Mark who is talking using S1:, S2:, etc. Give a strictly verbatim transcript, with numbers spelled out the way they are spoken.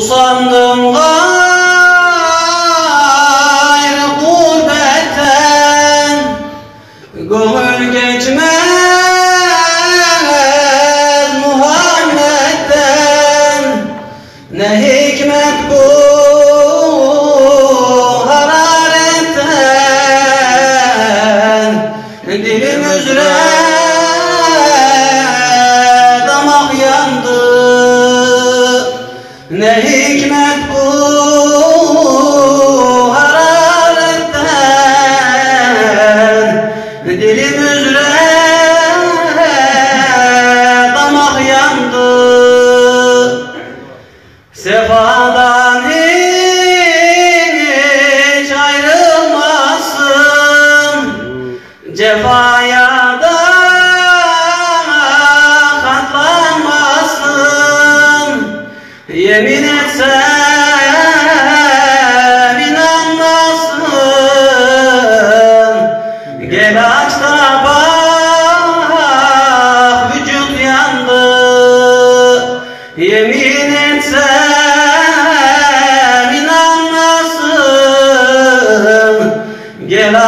S1: Usandım gayrı gurbetten, gönül geçmez Muhammed'den. Ne hikmet bu hararetten, dilim üzere damak yandı. Ne hikmet bu hararetten, dilim üzere damak yandı. Sefadan hiç ayrılmasın, cefaya da katlanmasın. Yemin etsem inanmazsın. Gel aç da bak, vücut yandı. Yemin etsem inanmazsın. Gel